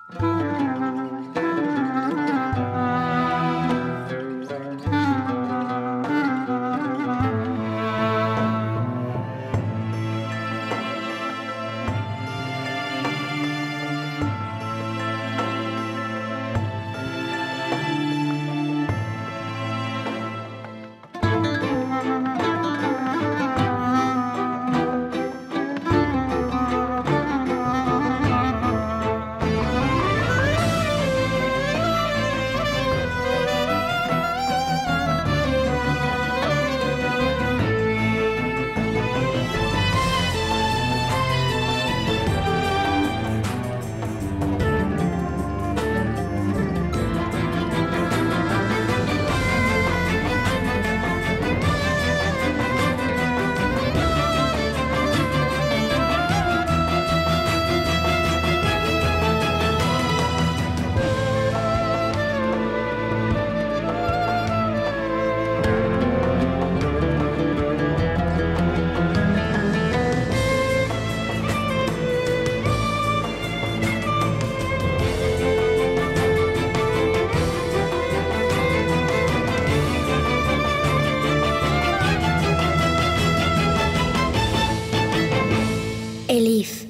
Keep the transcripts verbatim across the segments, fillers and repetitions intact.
Elif.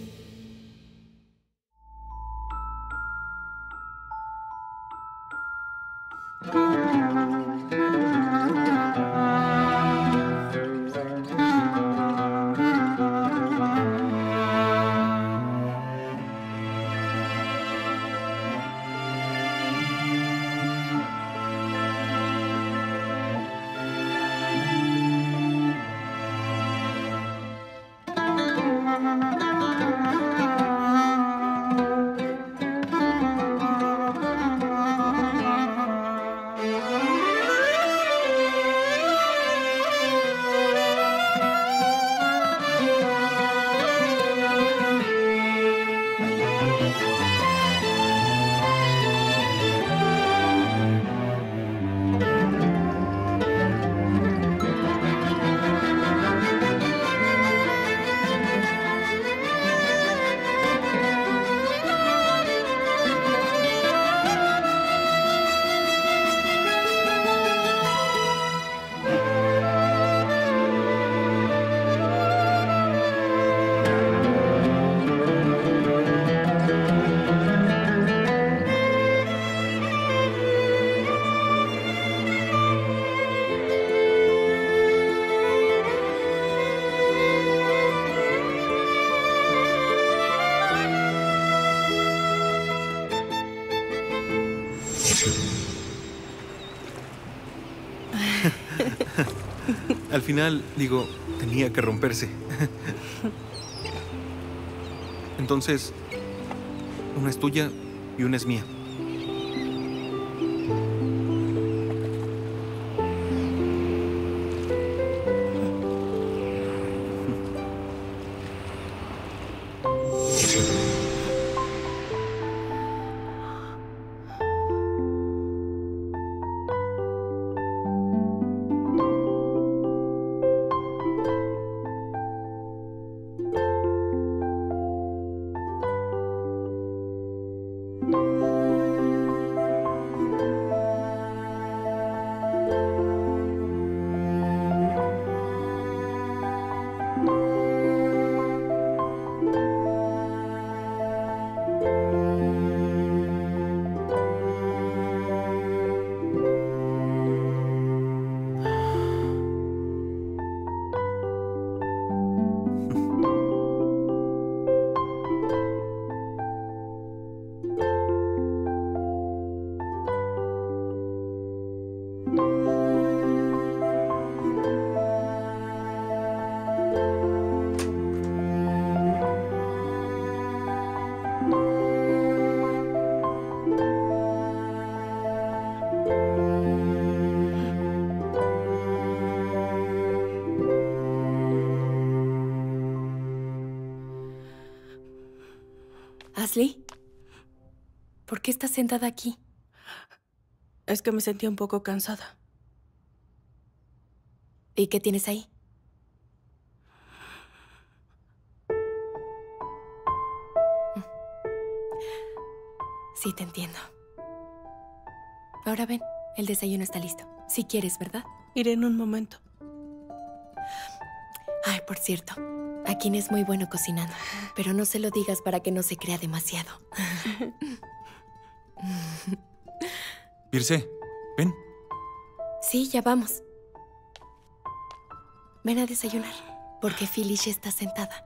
Al final, digo, tenía que romperse. Entonces, una es tuya y una es mía. Ashley, ¿por qué estás sentada aquí? Es que me sentí un poco cansada. ¿Y qué tienes ahí? Sí, te entiendo. Ahora ven, el desayuno está listo. Si quieres, ¿verdad? Iré en un momento. Ay, por cierto, Akin es muy bueno cocinando, pero no se lo digas para que no se crea demasiado. Virce, ven. Sí, ya vamos. Ven a desayunar, porque Phyllis ya está sentada.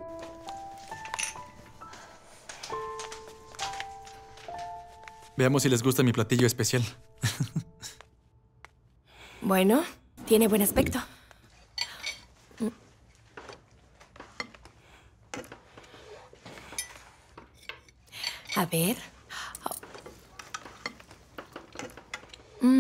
Veamos si les gusta mi platillo especial. Bueno, tiene buen aspecto. A ver. Mm.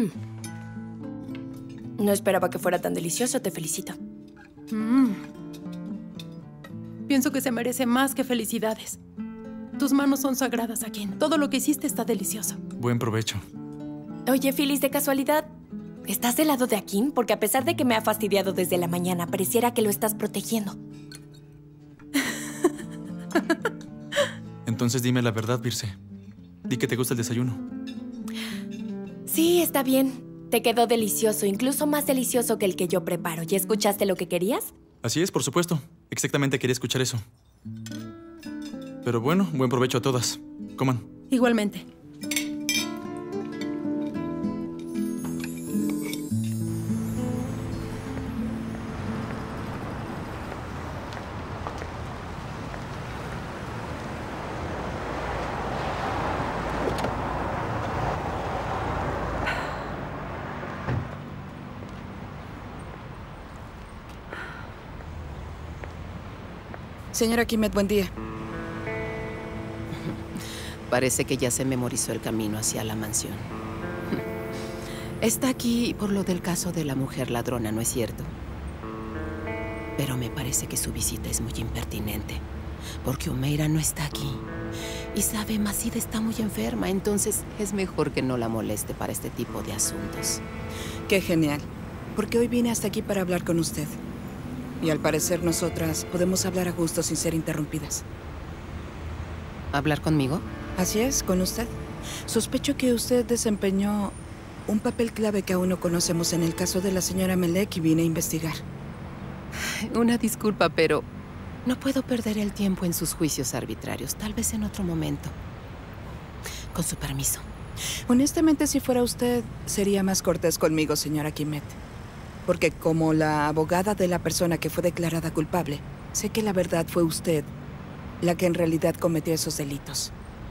No esperaba que fuera tan delicioso, te felicito. Mm. Pienso que se merece más que felicidades. Tus manos son sagradas, Akin. Todo lo que hiciste está delicioso. Buen provecho. Oye, Phyllis, de casualidad, ¿estás del lado de Akin? Porque a pesar de que me ha fastidiado desde la mañana, pareciera que lo estás protegiendo. Entonces dime la verdad, Virce. Di que te gusta el desayuno. Sí, está bien. Te quedó delicioso, incluso más delicioso que el que yo preparo. ¿Ya escuchaste lo que querías? Así es, por supuesto. Exactamente quería escuchar eso. Pero bueno, buen provecho a todas. Coman. Igualmente. Señora Kimet, buen día. Parece que ya se memorizó el camino hacia la mansión. Está aquí por lo del caso de la mujer ladrona, ¿no es cierto? Pero me parece que su visita es muy impertinente, porque Omeira no está aquí. Y sabe, Macide está muy enferma, entonces es mejor que no la moleste para este tipo de asuntos. Qué genial, porque hoy vine hasta aquí para hablar con usted. Y al parecer nosotras podemos hablar a gusto sin ser interrumpidas. ¿Hablar conmigo? Así es, con usted. Sospecho que usted desempeñó un papel clave que aún no conocemos en el caso de la señora Melek y vine a investigar. Una disculpa, pero no puedo perder el tiempo en sus juicios arbitrarios. Tal vez en otro momento. Con su permiso. Honestamente, si fuera usted, sería más cortés conmigo, señora Kimet. Porque como la abogada de la persona que fue declarada culpable, sé que la verdad fue usted la que en realidad cometió esos delitos.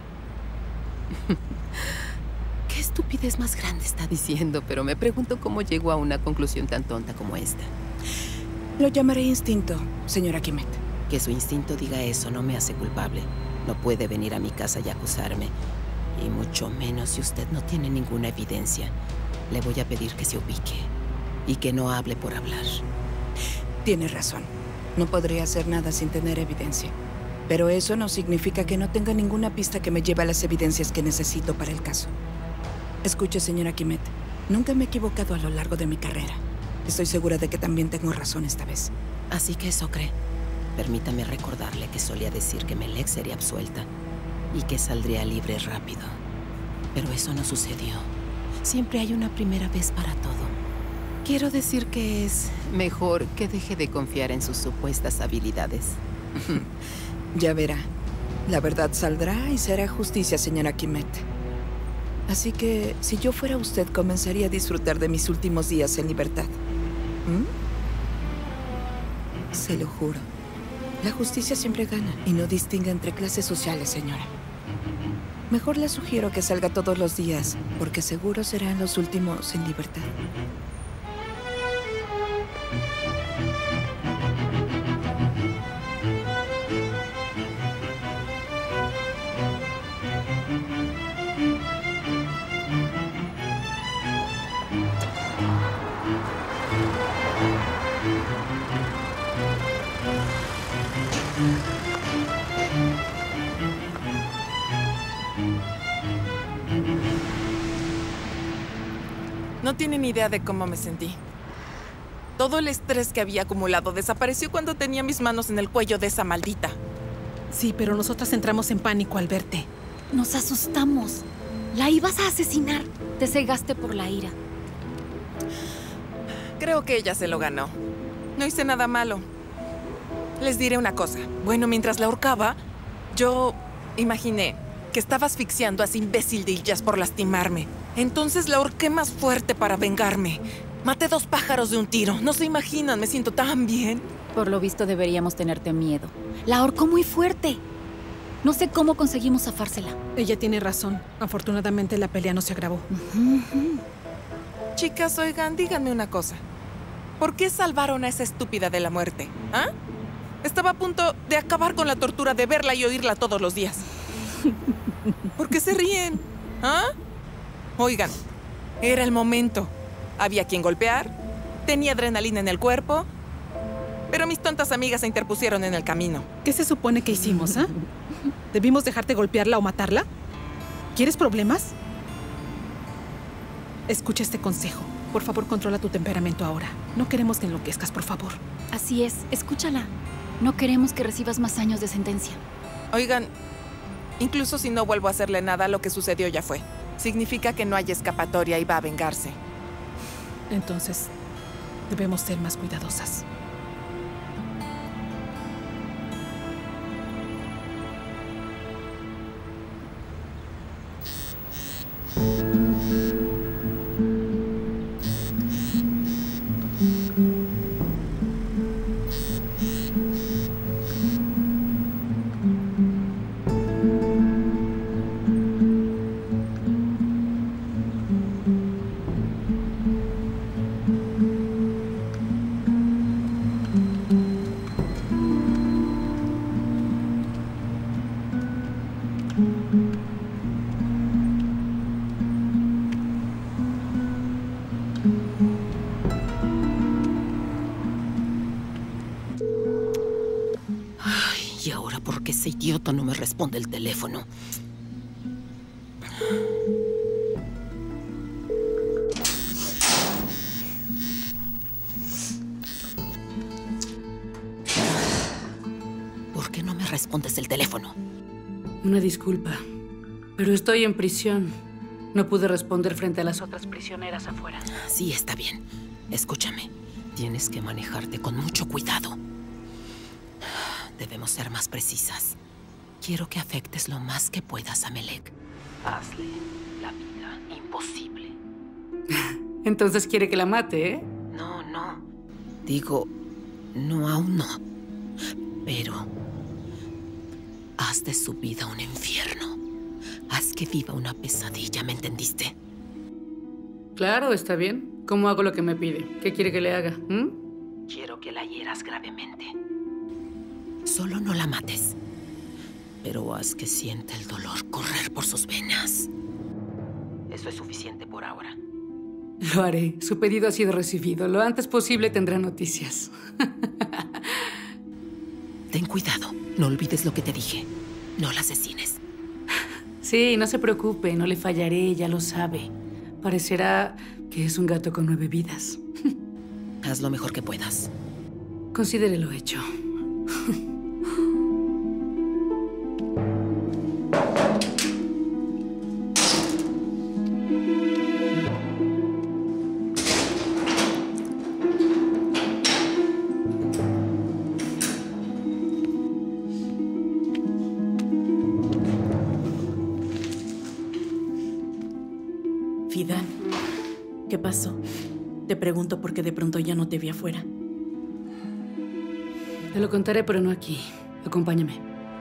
Qué estupidez más grande está diciendo, pero me pregunto cómo llegó a una conclusión tan tonta como esta. Lo llamaré instinto, señora Kimet. Que su instinto diga eso no me hace culpable. No puede venir a mi casa y acusarme. Y mucho menos si usted no tiene ninguna evidencia. Le voy a pedir que se ubique. Y que no hable por hablar. Tiene razón. No podría hacer nada sin tener evidencia. Pero eso no significa que no tenga ninguna pista que me lleve a las evidencias que necesito para el caso. Escuche, señora Kimet. Nunca me he equivocado a lo largo de mi carrera. Estoy segura de que también tengo razón esta vez. Así que eso cree. Permítame recordarle que solía decir que Melek sería absuelta y que saldría libre rápido. Pero eso no sucedió. Siempre hay una primera vez para todo. Quiero decir que es mejor que deje de confiar en sus supuestas habilidades. Ya verá. La verdad saldrá y será justicia, señora Kimet. Así que, si yo fuera usted, comenzaría a disfrutar de mis últimos días en libertad. ¿Mm? Se lo juro. La justicia siempre gana y no distingue entre clases sociales, señora. Mejor le sugiero que salga todos los días, porque seguro serán los últimos en libertad. No tienen idea de cómo me sentí. Todo el estrés que había acumulado desapareció cuando tenía mis manos en el cuello de esa maldita. Sí, pero nosotras entramos en pánico al verte. Nos asustamos. La ibas a asesinar. Te cegaste por la ira. Creo que ella se lo ganó. No hice nada malo. Les diré una cosa. Bueno, mientras la ahorcaba, yo imaginé que estaba asfixiando a ese imbécil de Iyas por lastimarme. Entonces la ahorqué más fuerte para vengarme. Maté dos pájaros de un tiro. No se imaginan, me siento tan bien. Por lo visto deberíamos tenerte miedo. La ahorcó muy fuerte. No sé cómo conseguimos zafársela. Ella tiene razón. Afortunadamente la pelea no se agravó. Chicas, oigan, díganme una cosa. ¿Por qué salvaron a esa estúpida de la muerte? ¿Ah? Estaba a punto de acabar con la tortura de verla y oírla todos los días. ¿Por qué se ríen? ¿Ah? Oigan, era el momento. Había quien golpear, tenía adrenalina en el cuerpo, pero mis tontas amigas se interpusieron en el camino. ¿Qué se supone que hicimos, ah? ¿Debimos dejarte golpearla o matarla? ¿Quieres problemas? Escucha este consejo. Por favor, controla tu temperamento ahora. No queremos que enloquezcas, por favor. Así es, escúchala. No queremos que recibas más años de sentencia. Oigan, incluso si no vuelvo a hacerle nada, lo que sucedió ya fue. Significa que no hay escapatoria y va a vengarse. Entonces, debemos ser más cuidadosas. ¿Y ahora por qué ese idiota no me responde el teléfono? ¿Por qué no me respondes el teléfono? Una disculpa, pero estoy en prisión. No pude responder frente a las otras prisioneras afuera. Sí, está bien. Escúchame. Tienes que manejarte con mucho cuidado. Debemos ser más precisas. Quiero que afectes lo más que puedas a Melek. Hazle la vida imposible. Entonces quiere que la mate, ¿eh? No, no. Digo, no, aún no. Pero haz de su vida un infierno. Haz que viva una pesadilla, ¿me entendiste? Claro, está bien. ¿Cómo hago lo que me pide? ¿Qué quiere que le haga? ¿Mm? Quiero que la hieras gravemente. Solo no la mates. Pero haz que sienta el dolor correr por sus venas. Eso es suficiente por ahora. Lo haré. Su pedido ha sido recibido. Lo antes posible tendrá noticias. Ten cuidado. No olvides lo que te dije. No la asesines. Sí, no se preocupe. No le fallaré. Ya lo sabe. Parecerá que es un gato con nueve vidas. Haz lo mejor que puedas. Considere lo hecho. Fidan, ¿qué pasó? Te pregunto porque de pronto ya no te vi afuera. Te lo contaré, pero no aquí. Acompáñame.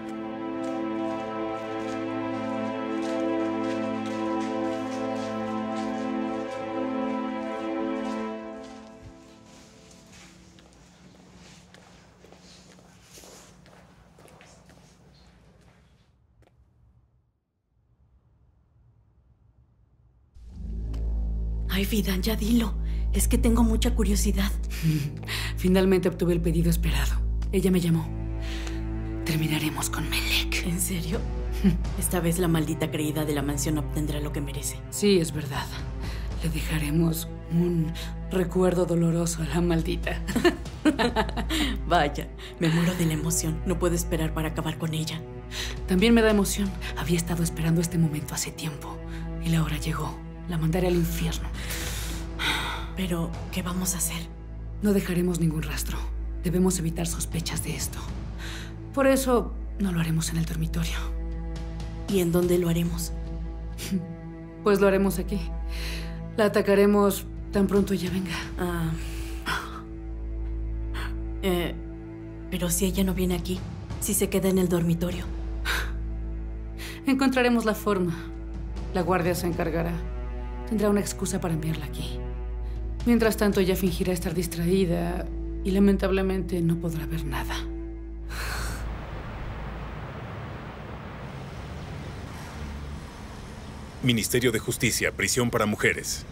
Ay, Fidan, ya dilo. Es que tengo mucha curiosidad. Finalmente obtuve el pedido esperado. Ella me llamó. Terminaremos con Melek. ¿En serio? Esta vez la maldita creída de la mansión obtendrá lo que merece. Sí, es verdad. Le dejaremos un recuerdo doloroso a la maldita. Vaya, me muero de la emoción. No puedo esperar para acabar con ella. También me da emoción. Había estado esperando este momento hace tiempo. Y la hora llegó. La mandaré al infierno. Pero, ¿qué vamos a hacer? No dejaremos ningún rastro. Debemos evitar sospechas de esto. Por eso, no lo haremos en el dormitorio. ¿Y en dónde lo haremos? Pues lo haremos aquí. La atacaremos tan pronto ella venga. Ah. Eh, pero si ella no viene aquí, si se queda en el dormitorio. Encontraremos la forma. La guardia se encargará. Tendrá una excusa para enviarla aquí. Mientras tanto, ella fingirá estar distraída y lamentablemente no podrá ver nada. Ministerio de Justicia, prisión para mujeres.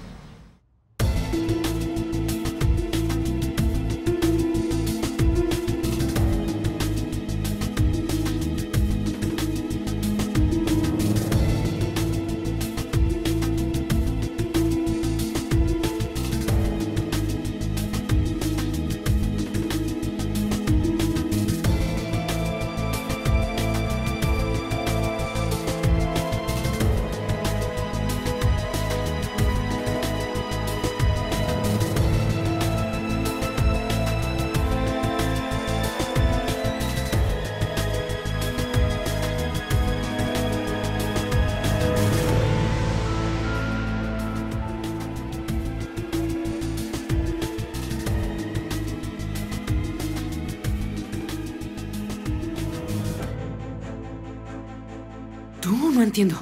Tú, no entiendo.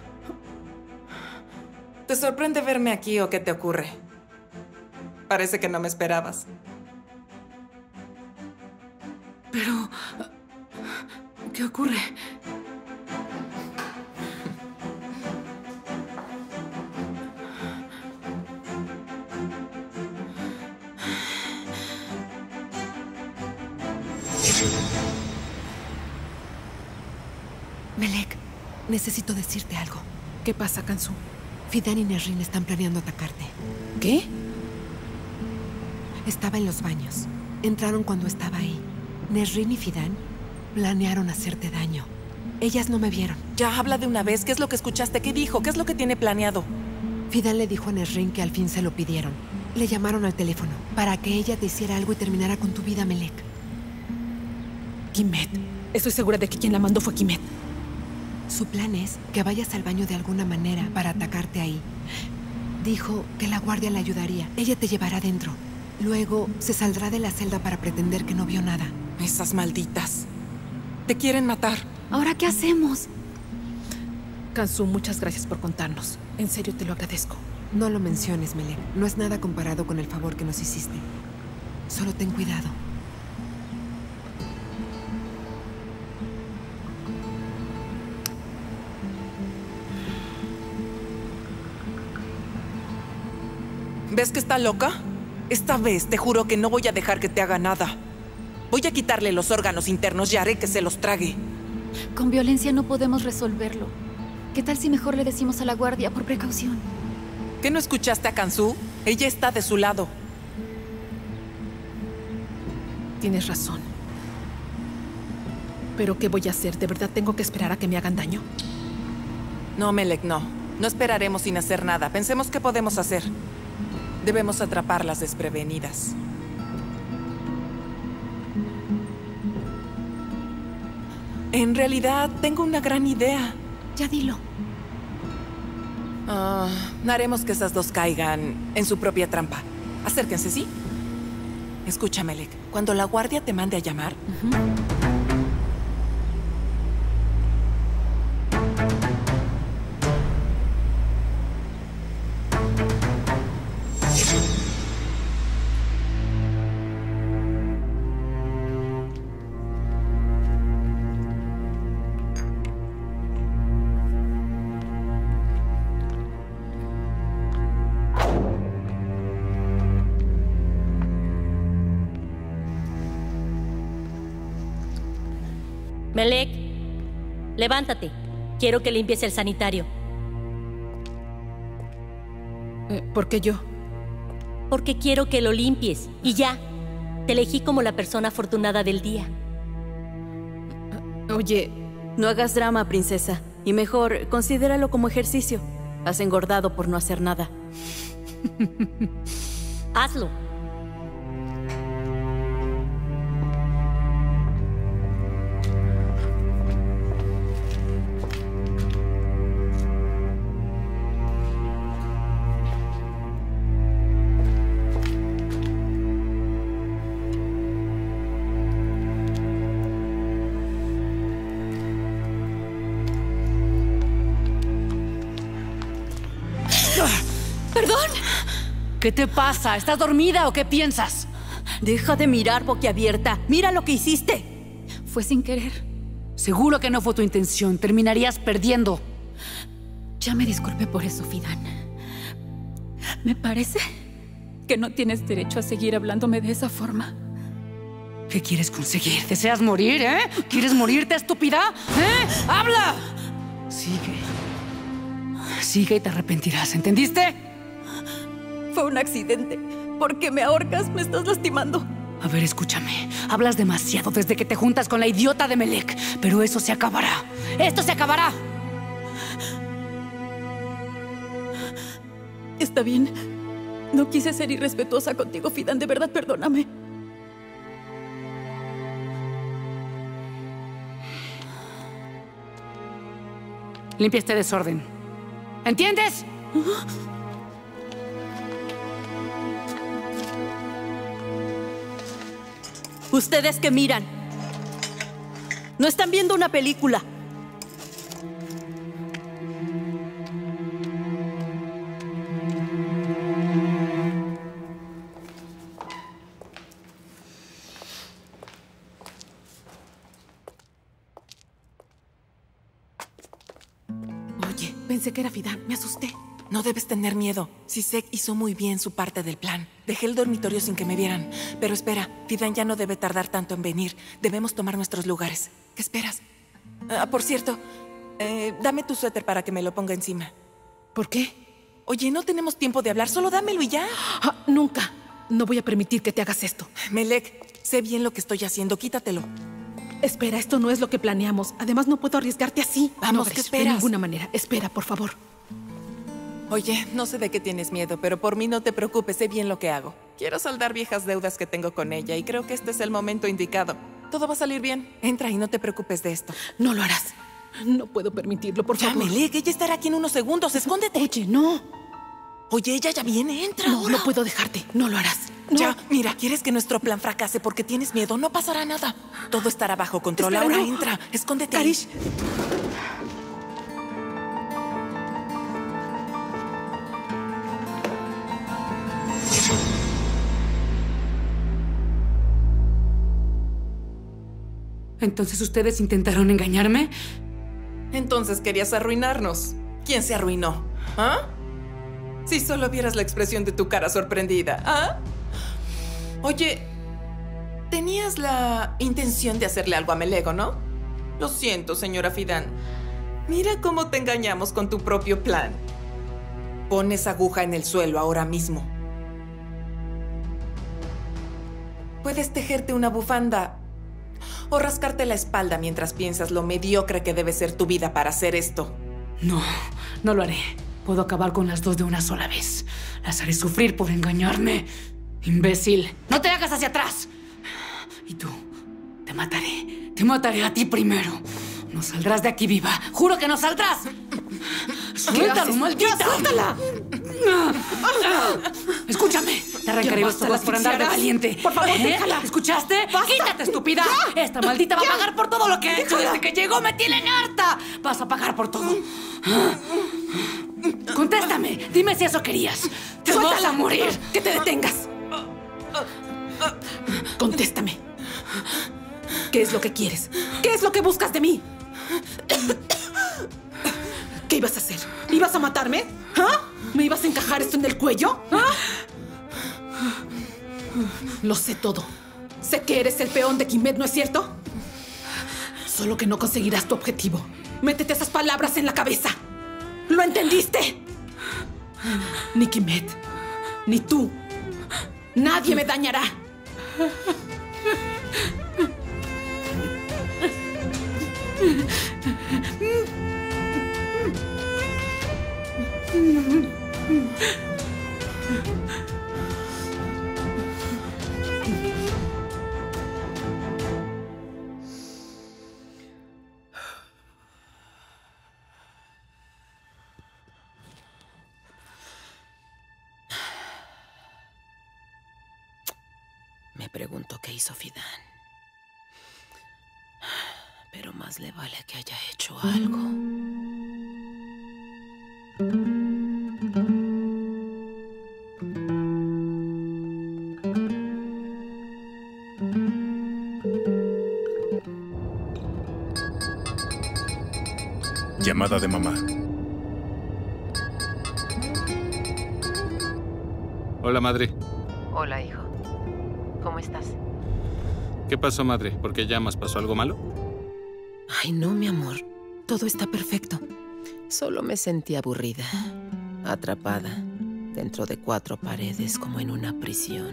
¿Te sorprende verme aquí o qué te ocurre? Parece que no me esperabas. Pero... ¿qué ocurre? Melek, necesito decirte algo. ¿Qué pasa, Kansu? Fidan y Nesrin están planeando atacarte. ¿Qué? Estaba en los baños. Entraron cuando estaba ahí. Nesrin y Fidan planearon hacerte daño. Ellas no me vieron. Ya habla de una vez. ¿Qué es lo que escuchaste? ¿Qué dijo? ¿Qué es lo que tiene planeado? Fidan le dijo a Nesrin que al fin se lo pidieron. Le llamaron al teléfono para que ella te hiciera algo y terminara con tu vida, Melek. Kimet. Estoy segura de que quien la mandó fue Kimet. Su plan es que vayas al baño de alguna manera para atacarte ahí. Dijo que la guardia le ayudaría. Ella te llevará dentro. Luego se saldrá de la celda para pretender que no vio nada. Esas malditas. Te quieren matar. ¿Ahora qué hacemos? Kansu, muchas gracias por contarnos. En serio, te lo agradezco. No lo menciones, Melek. No es nada comparado con el favor que nos hiciste. Solo ten cuidado. ¿Ves que está loca? Esta vez te juro que no voy a dejar que te haga nada. Voy a quitarle los órganos internos y haré que se los trague. Con violencia no podemos resolverlo. ¿Qué tal si mejor le decimos a la guardia por precaución? ¿Qué no escuchaste a Kansu? Ella está de su lado. Tienes razón. ¿Pero qué voy a hacer? ¿De verdad tengo que esperar a que me hagan daño? No, Melek, no. No esperaremos sin hacer nada. Pensemos qué podemos hacer. Debemos atraparlas desprevenidas. En realidad, tengo una gran idea. Ya dilo. Uh, haremos que esas dos caigan en su propia trampa. Acérquense, ¿sí? Escucha, Melek. Cuando la guardia te mande a llamar... Uh-huh. Melek, levántate. Quiero que limpies el sanitario. Eh, ¿Por qué yo? Porque quiero que lo limpies. Y ya. Te elegí como la persona afortunada del día. Oye, no hagas drama, princesa. Y mejor, considéralo como ejercicio. Has engordado por no hacer nada. Hazlo. ¡Perdón! ¿Qué te pasa? ¿Estás dormida o qué piensas? Deja de mirar boquiabierta. Mira lo que hiciste. Fue sin querer. Seguro que no fue tu intención. Terminarías perdiendo. Ya me disculpé por eso, Fidan. Me parece que no tienes derecho a seguir hablándome de esa forma. ¿Qué quieres conseguir? ¿Deseas morir, eh? ¿Quieres morirte, estúpida? ¿Eh? ¡Habla! Sigue. Sigue y te arrepentirás, ¿entendiste? Fue un accidente. ¿Por qué me ahorcas? Me estás lastimando. A ver, escúchame. Hablas demasiado desde que te juntas con la idiota de Melek. Pero eso se acabará. ¡Esto se acabará! Está bien. No quise ser irrespetuosa contigo, Fidan. De verdad, perdóname. Limpia este desorden. ¿Entiendes? ¿Ustedes qué miran? ¿No están viendo una película? Oye, pensé que era Fidan. Me asusté. No debes tener miedo. Sisek hizo muy bien su parte del plan. Dejé el dormitorio sin que me vieran. Pero espera, Fidan ya no debe tardar tanto en venir. Debemos tomar nuestros lugares. ¿Qué esperas? Ah, por cierto, eh, dame tu suéter para que me lo ponga encima. ¿Por qué? Oye, no tenemos tiempo de hablar. Solo dámelo y ya. Ah, nunca. No voy a permitir que te hagas esto. Melek, sé bien lo que estoy haciendo. Quítatelo. Espera, esto no es lo que planeamos. Además, no puedo arriesgarte así. Vamos, no, ¿qué esperas? De ninguna manera. Espera, por favor. Oye, no sé de qué tienes miedo, pero por mí no te preocupes, sé bien lo que hago. Quiero saldar viejas deudas que tengo con ella y creo que este es el momento indicado. Todo va a salir bien. Entra y no te preocupes de esto. No lo harás. No puedo permitirlo, por ya, favor. Melek, ella estará aquí en unos segundos. Escóndete. Oye, no. Oye, ella ya viene. Entra No, ahora. no puedo dejarte. No lo harás. No. Ya, mira, ¿quieres que nuestro plan fracase porque tienes miedo? No pasará nada. Todo estará bajo control. Espera, ahora no. entra. Escóndete. Karish. ¿Entonces ustedes intentaron engañarme? Entonces querías arruinarnos. ¿Quién se arruinó? ¿Ah? Si solo vieras la expresión de tu cara sorprendida. ¿Ah? Oye, tenías la intención de hacerle algo a Melego, ¿no? Lo siento, señora Fidan. Mira cómo te engañamos con tu propio plan. Pon esa aguja en el suelo ahora mismo. Puedes tejerte una bufanda o rascarte la espalda mientras piensas lo mediocre que debe ser tu vida para hacer esto. No, no lo haré. Puedo acabar con las dos de una sola vez. Las haré sufrir por engañarme. Imbécil, no te hagas hacia atrás. Y tú, te mataré. Te mataré a ti primero. No saldrás de aquí viva. Juro que no saldrás. ¡Suéltalo, maldita! ¡Suéltala! Escúchame. Te arrancaré los ojos por andar de valiente. Por favor, ¿Eh? déjala. ¿Escuchaste? ¡Basta! ¡Quítate, estúpida! ¡Ya! Esta maldita va ¡Ya! a pagar por todo lo que ha hecho Déjala. desde que llegó. ¡Me tienen harta! Vas a pagar por todo. Contéstame. Dime si eso querías. ¡Te vas Suéltala. a morir! ¡Que te detengas! Contéstame. ¿Qué es lo que quieres? ¿Qué es lo que buscas de mí? ¿Qué ibas a hacer? ¿Ibas a matarme? ¿Ah? ¿Me ibas a encajar esto en el cuello? ¿Ah? Lo sé todo. Sé que eres el peón de Kimet, ¿no es cierto? Solo que no conseguirás tu objetivo. Métete esas palabras en la cabeza. ¿Lo entendiste? Ni Kimet, ni tú. Nadie me dañará. Me pregunto qué hizo Fidan. Pero más le vale que haya hecho algo. Llamada de mamá. Hola, madre. Hola, hijo. ¿Cómo estás? ¿Qué pasó, madre? ¿Por qué llamas? ¿Pasó algo malo? Ay, no, mi amor. Todo está perfecto. Solo me sentí aburrida, atrapada, dentro de cuatro paredes, como en una prisión.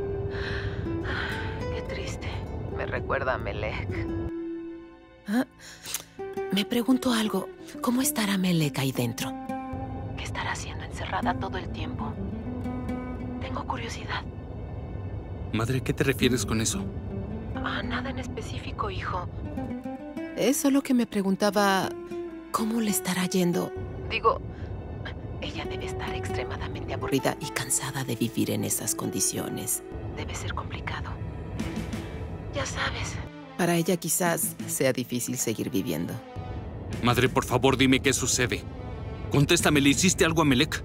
Qué triste. Me recuerda a Melek. Ah, me pregunto algo. ¿Cómo estará Melek ahí dentro? ¿Qué estará haciendo encerrada todo el tiempo? Tengo curiosidad. Madre, ¿qué te refieres con eso? Ah, nada en específico, hijo. Es solo que me preguntaba cómo le estará yendo. Digo, ella debe estar extremadamente aburrida y cansada de vivir en esas condiciones. Debe ser complicado. Ya sabes. Para ella quizás sea difícil seguir viviendo. Madre, por favor, dime qué sucede. Contéstame, ¿le hiciste algo a Melek?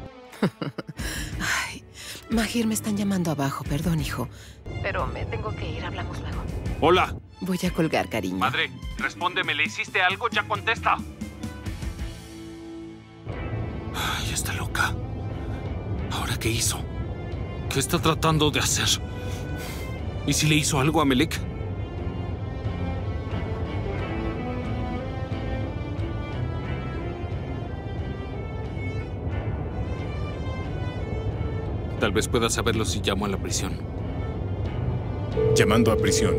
Ay, Mahir, me están llamando abajo. Perdón, hijo. Pero me tengo que ir. Hablamos luego. Hola. Voy a colgar, cariño. Madre, respóndeme. ¿Le hiciste algo? Ya contesta. Ay, está loca. ¿Ahora qué hizo? ¿Qué está tratando de hacer? ¿Y si le hizo algo a Melek? Tal vez pueda saberlo si llamo a la prisión. Llamando a prisión.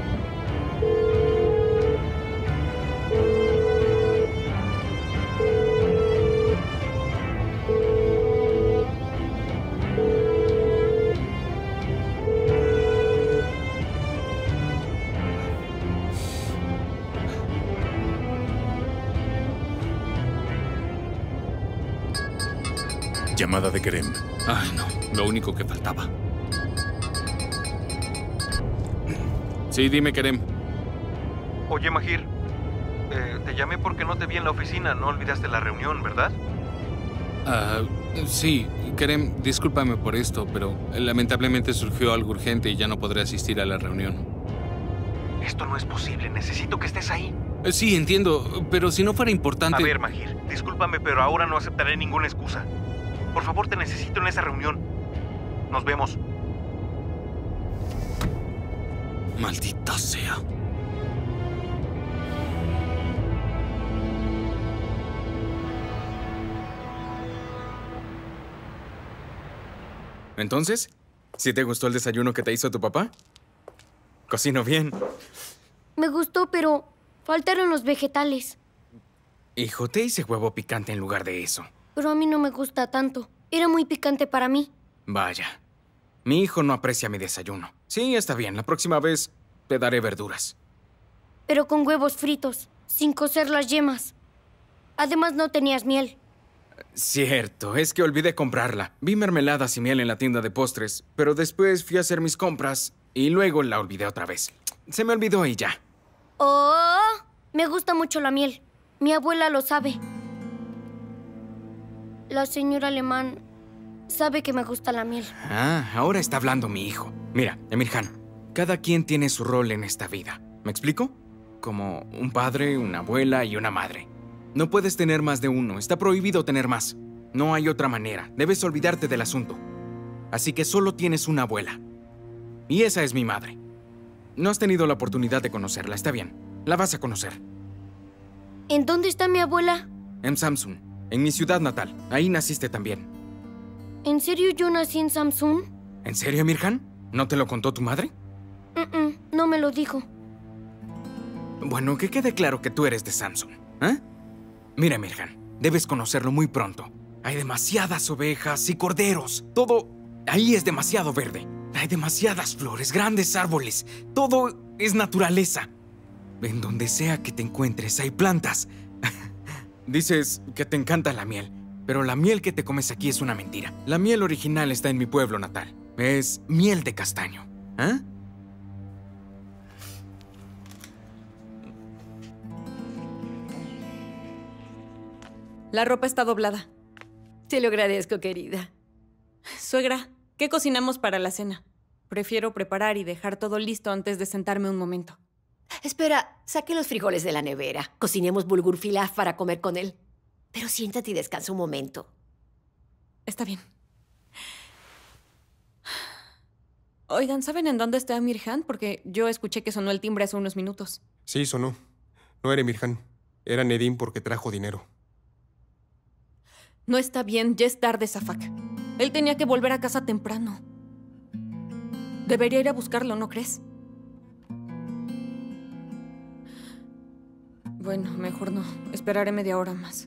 Llamada de Kerem. Ay, no. Lo único que faltaba. Sí, dime, Kerem. Oye, Mahir. Eh, te llamé porque no te vi en la oficina. No olvidaste la reunión, ¿verdad? Ah, sí, Kerem, discúlpame por esto, pero lamentablemente surgió algo urgente y ya no podré asistir a la reunión. Esto no es posible. Necesito que estés ahí. Eh, Sí, entiendo, pero si no fuera importante... A ver, Mahir. Discúlpame, pero ahora no aceptaré ninguna excusa. Por favor, te necesito en esa reunión. Nos vemos. Maldita sea. Entonces, ¿sí te gustó el desayuno que te hizo tu papá? Cocino bien. Me gustó, pero faltaron los vegetales. Hijo, te hice huevo picante en lugar de eso. Pero a mí no me gusta tanto. Era muy picante para mí. Vaya. Mi hijo no aprecia mi desayuno. Sí, está bien. La próxima vez te daré verduras. Pero con huevos fritos, sin cocer las yemas. Además, no tenías miel. Cierto, es que olvidé comprarla. Vi mermeladas y miel en la tienda de postres, pero después fui a hacer mis compras y luego la olvidé otra vez. Se me olvidó y ya. ¡Oh! Me gusta mucho la miel. Mi abuela lo sabe. La señora Alemán sabe que me gusta la miel. Ah, ahora está hablando mi hijo. Mira, Emirhan, cada quien tiene su rol en esta vida. ¿Me explico? Como un padre, una abuela y una madre. No puedes tener más de uno. Está prohibido tener más. No hay otra manera. Debes olvidarte del asunto. Así que solo tienes una abuela. Y esa es mi madre. No has tenido la oportunidad de conocerla. Está bien. La vas a conocer. ¿En dónde está mi abuela? En Samsun, en mi ciudad natal. Ahí naciste también. ¿En serio yo nací en Samsun? ¿En serio, Emirhan? ¿No te lo contó tu madre? Mm-mm, no me lo dijo. Bueno, que quede claro que tú eres de Samson, ¿eh? Mira, Emirhan, debes conocerlo muy pronto. Hay demasiadas ovejas y corderos. Todo ahí es demasiado verde. Hay demasiadas flores, grandes árboles. Todo es naturaleza. En donde sea que te encuentres hay plantas. Dices que te encanta la miel, pero la miel que te comes aquí es una mentira. La miel original está en mi pueblo natal. Es miel de castaño. ¿Eh? La ropa está doblada. Te lo agradezco, querida. Suegra, ¿qué cocinamos para la cena? Prefiero preparar y dejar todo listo antes de sentarme un momento. Espera, saqué los frijoles de la nevera. Cocinemos bulgur filaf para comer con él. Pero siéntate y descansa un momento. Está bien. Oigan, ¿saben en dónde está Emirhan? Porque yo escuché que sonó el timbre hace unos minutos. Sí, sonó. No era Emirhan. Era Nedim porque trajo dinero. No está bien, ya es tarde, Safak. Él tenía que volver a casa temprano. Debería ir a buscarlo, ¿no crees? Bueno, mejor no. Esperaré media hora más.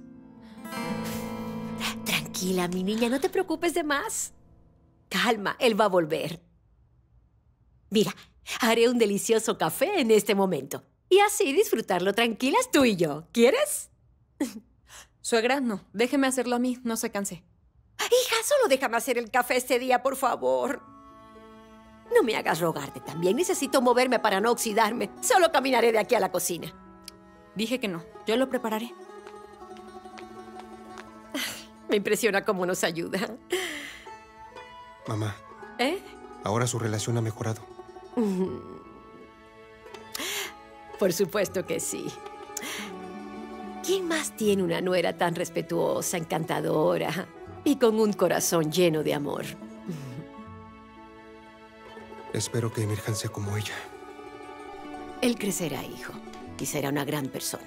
Tranquila, mi niña, no te preocupes de más. Calma, él va a volver. Mira, haré un delicioso café en este momento. Y así disfrutarlo tranquilas tú y yo. ¿Quieres? Suegra, no. Déjeme hacerlo a mí, no se canse. Hija, solo déjame hacer el café este día, por favor. No me hagas rogarte también. Necesito moverme para no oxidarme. Solo caminaré de aquí a la cocina. Dije que no. Yo lo prepararé. Me impresiona cómo nos ayuda. Mamá. ¿Eh? Ahora su relación ha mejorado. Por supuesto que sí. ¿Quién más tiene una nuera tan respetuosa, encantadora y con un corazón lleno de amor? Espero que Emirhan sea como ella. Él crecerá, hijo, y será una gran persona.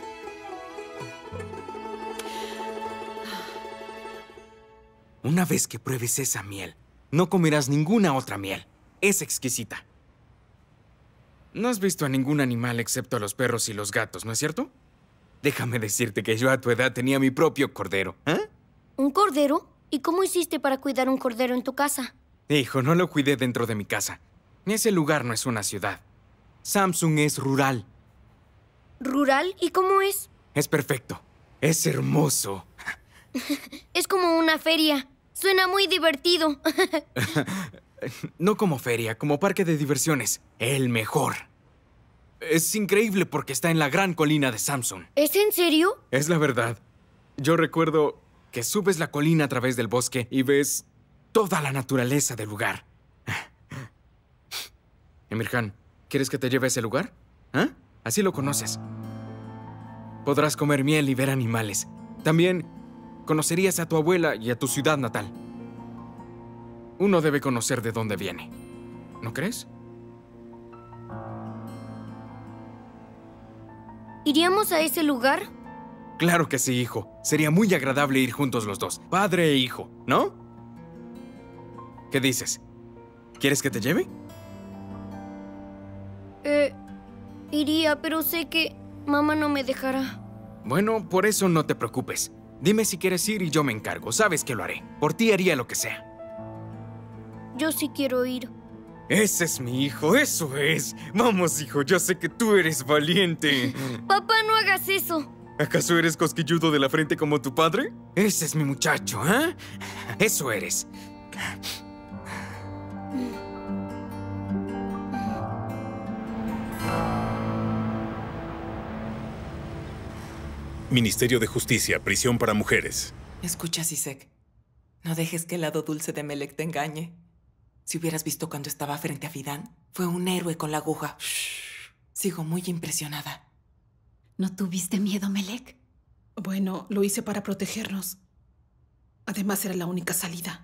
Una vez que pruebes esa miel, no comerás ninguna otra miel. Es exquisita. No has visto a ningún animal excepto a los perros y los gatos, ¿no es cierto? Déjame decirte que yo a tu edad tenía mi propio cordero. ¿Eh? ¿Un cordero? ¿Y cómo hiciste para cuidar un cordero en tu casa? Hijo, no lo cuidé dentro de mi casa. Ese lugar no es una ciudad. Samsun es rural. ¿Rural? ¿Y cómo es? Es perfecto. Es hermoso. Es como una feria. Suena muy divertido. No como feria, como parque de diversiones. El mejor. Es increíble porque está en la gran colina de Samsun. ¿Es en serio? Es la verdad. Yo recuerdo que subes la colina a través del bosque y ves toda la naturaleza del lugar. Emirhan, ¿quieres que te lleve a ese lugar? ¿Ah? Así lo conoces. Podrás comer miel y ver animales. También conocerías a tu abuela y a tu ciudad natal. Uno debe conocer de dónde viene. ¿No crees? ¿Iríamos a ese lugar? Claro que sí, hijo. Sería muy agradable ir juntos los dos, padre e hijo, ¿no? ¿Qué dices? ¿Quieres que te lleve? Eh, iría, pero sé que mamá no me dejará. Bueno, por eso no te preocupes. Dime si quieres ir y yo me encargo. Sabes que lo haré. Por ti haría lo que sea. Yo sí quiero ir. Ese es mi hijo, eso es. Vamos, hijo, yo sé que tú eres valiente. Papá, no hagas eso. ¿Acaso eres cosquilludo de la frente como tu padre? Ese es mi muchacho, ¿eh? Eso eres. Ministerio de Justicia, prisión para mujeres. Escucha, Sisek. No dejes que el lado dulce de Melek te engañe. Si hubieras visto cuando estaba frente a Fidan, fue un héroe con la aguja. Shh. Sigo muy impresionada. ¿No tuviste miedo, Melek? Bueno, lo hice para protegernos. Además, era la única salida.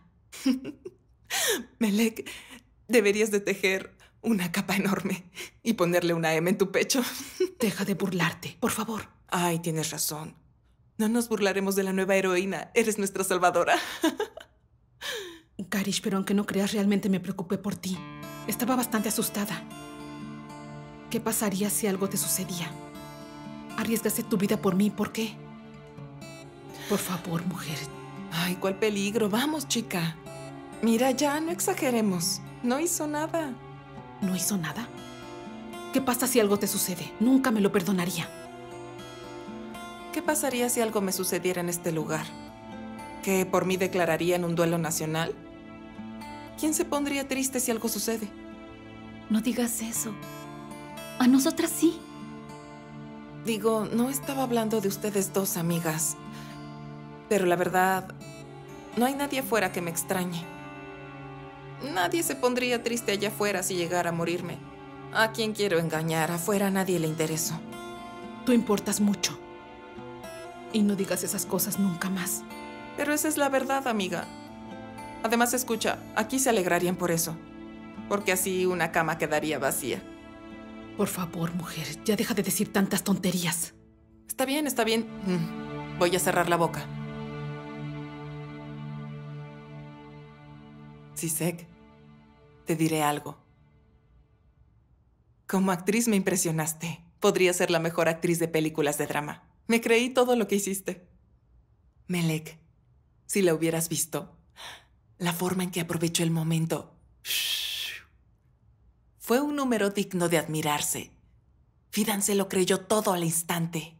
Melek, deberías de tejer una capa enorme y ponerle una M en tu pecho. Deja de burlarte, por favor. Ay, tienes razón. No nos burlaremos de la nueva heroína. Eres nuestra salvadora. Karish, pero aunque no creas, realmente me preocupé por ti. Estaba bastante asustada. ¿Qué pasaría si algo te sucedía? Arriesgaste tu vida por mí, ¿por qué? Por favor, mujer. Ay, cuál peligro. Vamos, chica. Mira, ya, no exageremos. No hizo nada. ¿No hizo nada? ¿Qué pasa si algo te sucede? Nunca me lo perdonaría. ¿Qué pasaría si algo me sucediera en este lugar? ¿Que por mí declararían un duelo nacional? ¿Quién se pondría triste si algo sucede? No digas eso. A nosotras sí. Digo, no estaba hablando de ustedes dos, amigas. Pero la verdad, no hay nadie afuera que me extrañe. Nadie se pondría triste allá afuera si llegara a morirme. ¿A quién quiero engañar? Afuera a nadie le intereso. Tú importas mucho. Y no digas esas cosas nunca más. Pero esa es la verdad, amiga. Además, escucha, aquí se alegrarían por eso. Porque así una cama quedaría vacía. Por favor, mujer, ya deja de decir tantas tonterías. Está bien, está bien. Voy a cerrar la boca. Sisek, te diré algo. Como actriz me impresionaste. Podría ser la mejor actriz de películas de drama. Me creí todo lo que hiciste. Melek, si la hubieras visto, la forma en que aprovechó el momento. Shh, fue un número digno de admirarse. Fidan se lo creyó todo al instante.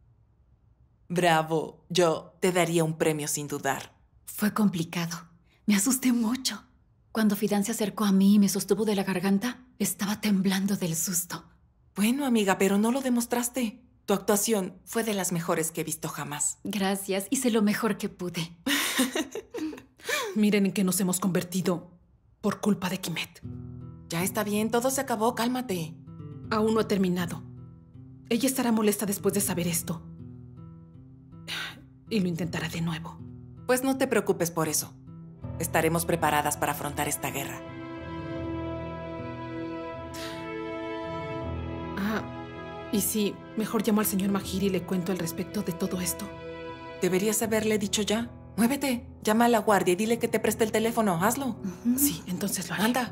Bravo, yo te daría un premio sin dudar. Fue complicado. Me asusté mucho. Cuando Fidan se acercó a mí y me sostuvo de la garganta, estaba temblando del susto. Bueno, amiga, pero no lo demostraste. Tu actuación fue de las mejores que he visto jamás. Gracias, hice lo mejor que pude. Miren en qué nos hemos convertido por culpa de Kimet. Ya está bien, todo se acabó, cálmate. Aún no he terminado. Ella estará molesta después de saber esto. Y lo intentará de nuevo. Pues no te preocupes por eso. Estaremos preparadas para afrontar esta guerra. Ah, y sí, mejor llamo al señor Mahir y le cuento al respecto de todo esto. Deberías haberle dicho ya. Muévete, llama a la guardia y dile que te preste el teléfono. Hazlo. Uh-huh. Sí, entonces lo haré. Anda.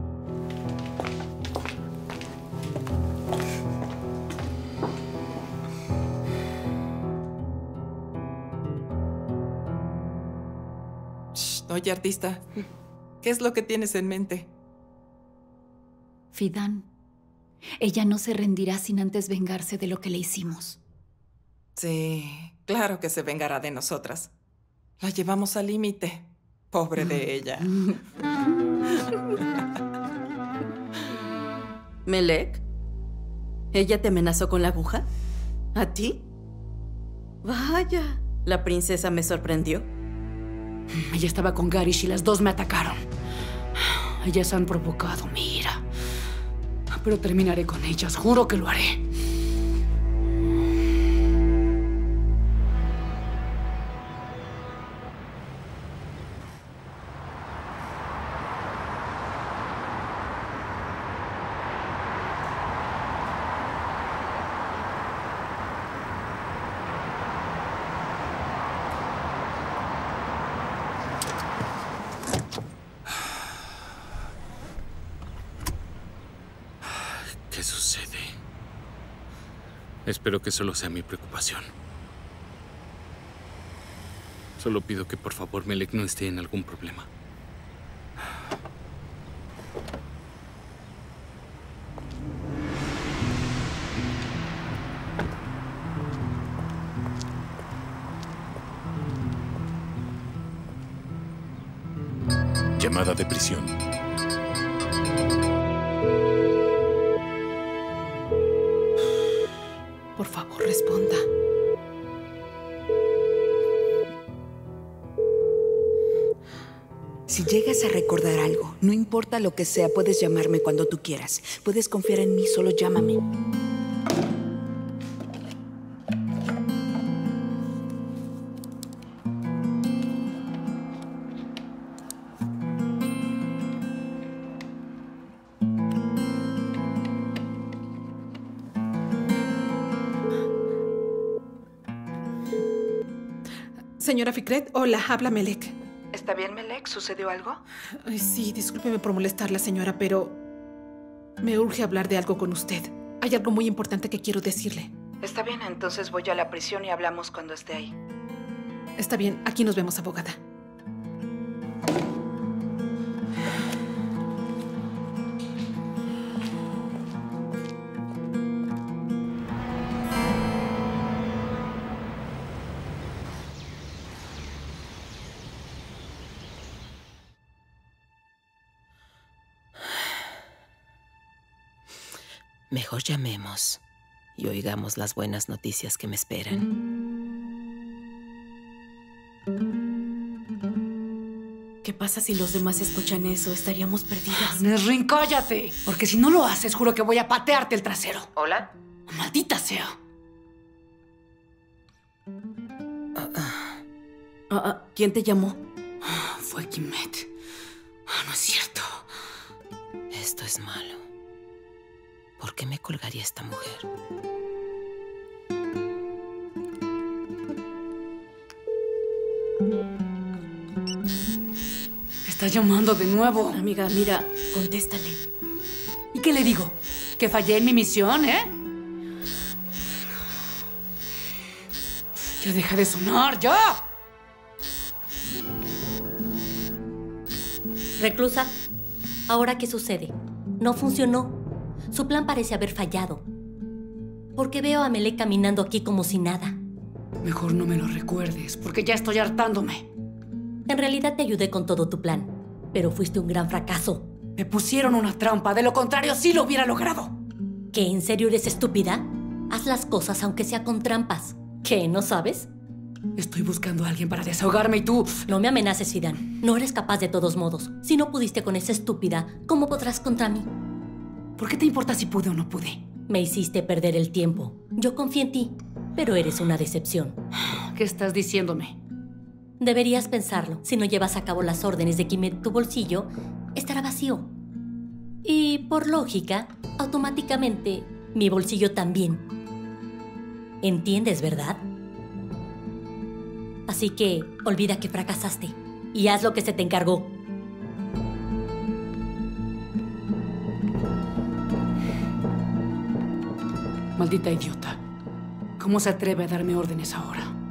Shh, oye, artista, ¿qué es lo que tienes en mente? Fidan, ella no se rendirá sin antes vengarse de lo que le hicimos. Sí, claro que se vengará de nosotras. La llevamos al límite. Pobre de ella. ¿Melek? ¿Ella te amenazó con la aguja? ¿A ti? Vaya, la princesa me sorprendió. Ella estaba con Garish y las dos me atacaron. Ellas han provocado mi ira. Pero terminaré con ellas, juro que lo haré. ¿Qué sucede? Espero que solo sea mi preocupación. Solo pido que por favor Melek no esté en algún problema. Llamada de prisión. Por favor, responda. Si llegas a recordar algo, no importa lo que sea, puedes llamarme cuando tú quieras. Puedes confiar en mí, solo llámame. Señora Fikret, hola, habla Melek. ¿Está bien, Melek? ¿Sucedió algo? Ay, sí, discúlpeme por molestarla, señora, pero me urge hablar de algo con usted. Hay algo muy importante que quiero decirle. Está bien, entonces voy a la prisión y hablamos cuando esté ahí. Está bien, aquí nos vemos, abogada. Mejor llamemos y oigamos las buenas noticias que me esperan. ¿Qué pasa si los demás escuchan eso? Estaríamos perdidas. Nesrin, cállate. Porque si no lo haces, juro que voy a patearte el trasero. ¿Hola? Maldita sea. Ah, ah, ¿quién te llamó? Fue Kimet. Ah, no es cierto. Esto es malo. ¿Por qué me colgaría esta mujer? Está llamando de nuevo. Amiga, mira, contéstale. ¿Y qué le digo? ¿Que fallé en mi misión, eh? Ya deja de sonar, ya. Reclusa, ¿ahora qué sucede? No funcionó. Su plan parece haber fallado. ¿Por qué veo a Melek caminando aquí como si nada? Mejor no me lo recuerdes, porque ya estoy hartándome. En realidad te ayudé con todo tu plan, pero fuiste un gran fracaso. Me pusieron una trampa, de lo contrario sí lo hubiera logrado. ¿Qué, en serio eres estúpida? Haz las cosas aunque sea con trampas. ¿Qué, no sabes? Estoy buscando a alguien para desahogarme y tú... No me amenaces, Fidan. No eres capaz de todos modos. Si no pudiste con esa estúpida, ¿cómo podrás contra mí? ¿Por qué te importa si pude o no pude? Me hiciste perder el tiempo. Yo confié en ti, pero eres una decepción. ¿Qué estás diciéndome? Deberías pensarlo. Si no llevas a cabo las órdenes de Kimet, tu bolsillo estará vacío. Y, por lógica, automáticamente, mi bolsillo también. ¿Entiendes, verdad? Así que, olvida que fracasaste y haz lo que se te encargó. Maldita idiota. ¿Cómo se atreve a darme órdenes ahora?